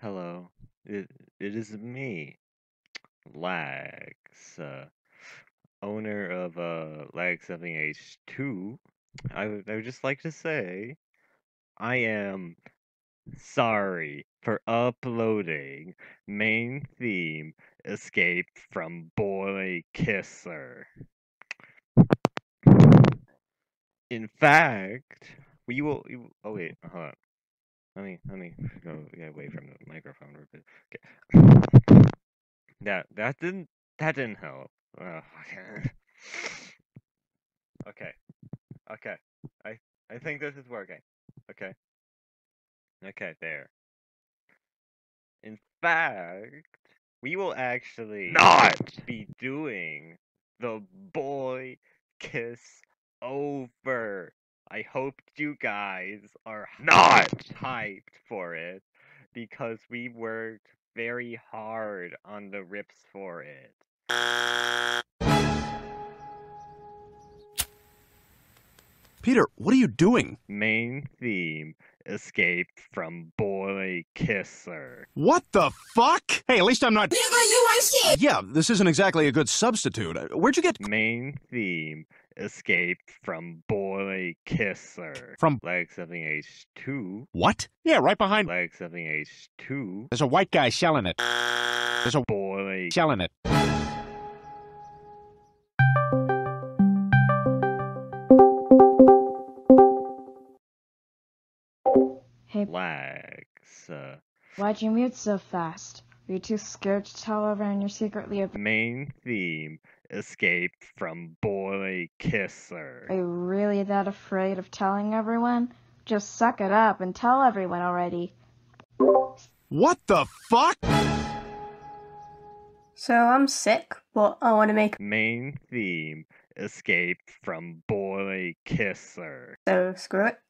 Hello. It is me, Lags, owner of lagsmbh. I would just like to say I am sorry for uploading main theme Escape from Boy Kisser. In fact, oh wait, hold on. Let me go get away from the microphone real quick. Okay. That didn't help. Okay. Okay. I think this is working. Okay. Okay, there. In fact, we will actually Not! be doing the boy kiss over. I hope you guys are Not! hyped for it because we worked very hard on the rips for it. Peter, what are you doing? Main theme Escape from Boy Kisser. What the fuck? Hey, at least I'm not. Nigga, you ain't shit! Yeah, this isn't exactly a good substitute. Where'd you get. Main theme Escape from Boy Kisser. From. lagsmbh. What? Yeah, right behind. lagsmbh. There's a white guy selling it. There's a Boy selling it. Hey, Lags. why'd you mute so fast? Were you too scared to tell everyone you're secretly a... Main theme Escape from Boy Kisser. Are you really that afraid of telling everyone? Just suck it up and tell everyone already. What the fuck? So I'm sick, but I want to make Main theme Escape from Boy Kisser. so screw it.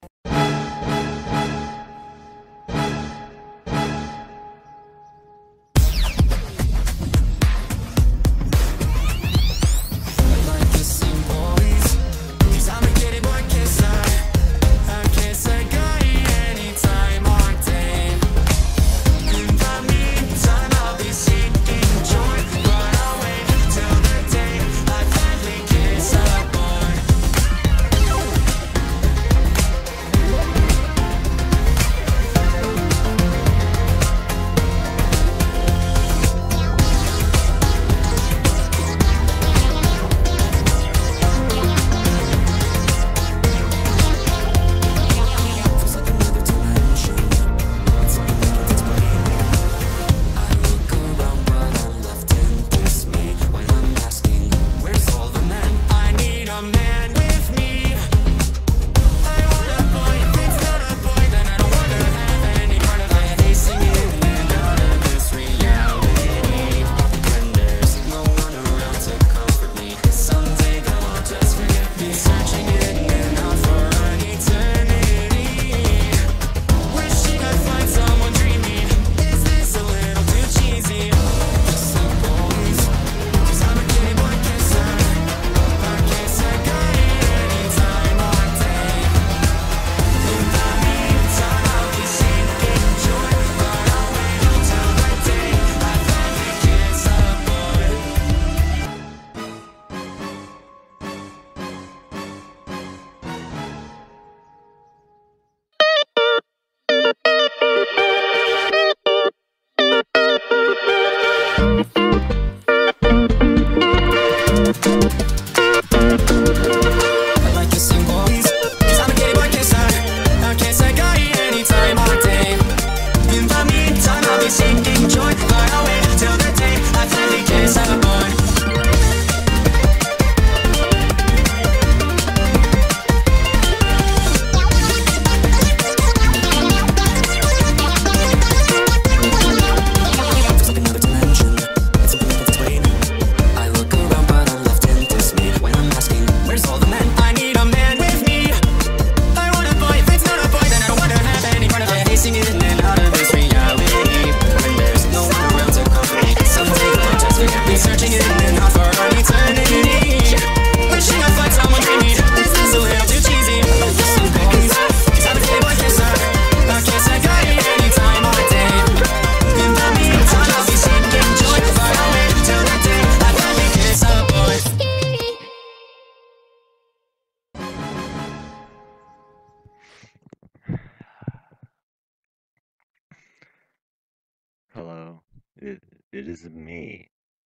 it is me,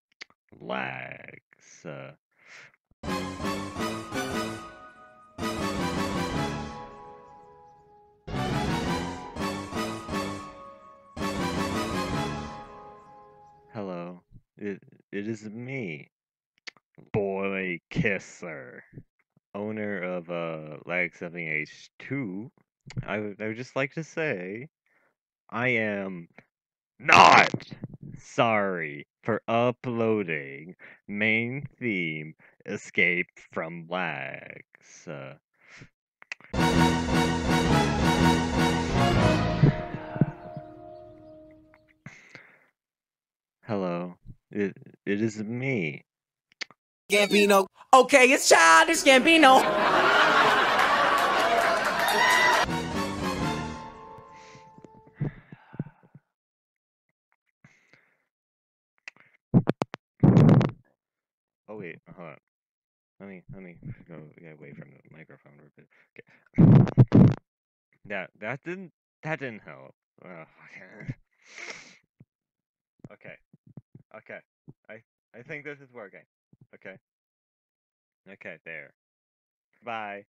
Lags. Hello, it is me, Boy Kisser, owner of lagsmbh 2. I would just like to say I am not sorry for uploading main theme Escape from Lags. Hello, it is me. Gambino. Okay, it's childish Gambino. Oh wait, hold on. Let me go away from the microphone real quick. Okay. That didn't help. Okay. Okay. I think this is working. Okay. Okay, there. Bye.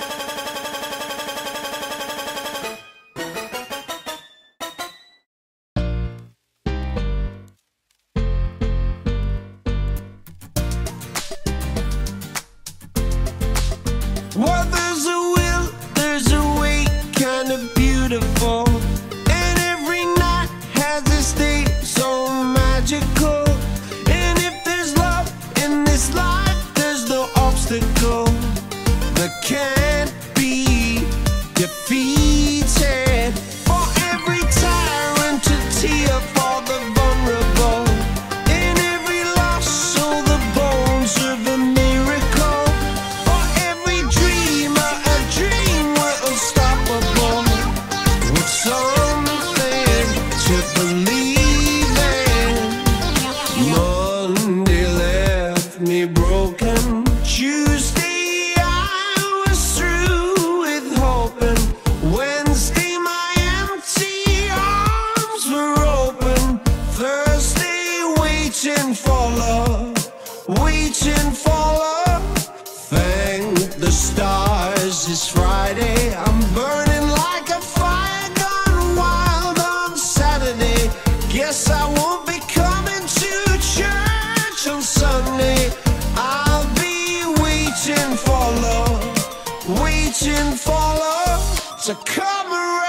Well, there's a will, there's a way, kind of beautiful. And every night has this day so magical. And if there's love in this life, there's no obstacle that can't be defeated. For every tyrant to tear for the vulnerable. In every loss, so the bones of a miracle. For every dreamer, a dream were unstoppable. With something to believe in. Monday left me broken. Tuesday I was through with hoping. Wednesday my empty arms were open. Thursday waiting for love, waiting for love. Thank the stars, it's Friday. I'm burning like a fire gone wild on Saturday. Guess I won't be coming to church on Sunday. I'll be waiting for love, waiting for love to come around.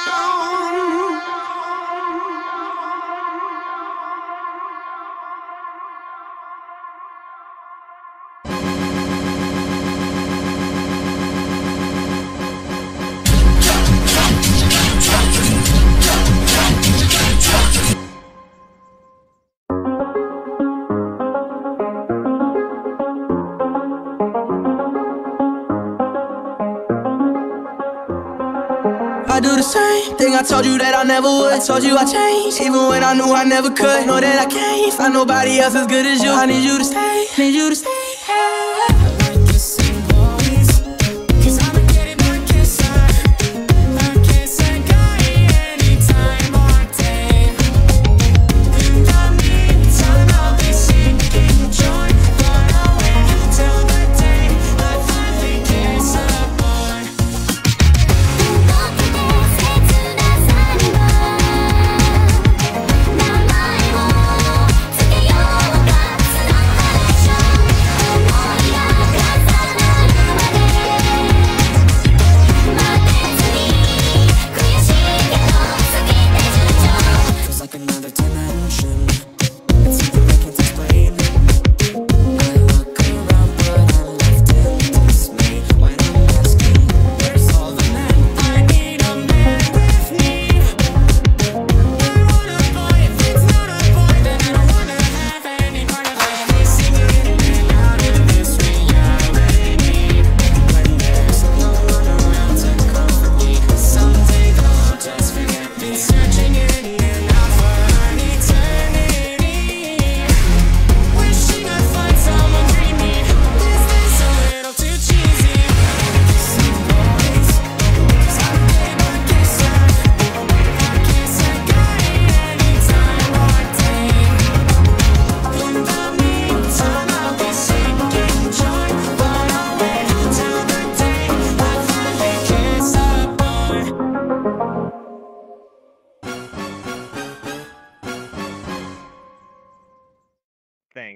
I do the same thing I told you that I never would. I told you I changed, even when I knew I never could. Know that I can't find nobody else as good as you. I need you to stay, need you to stay.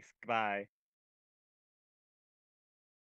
Thanks. Goodbye.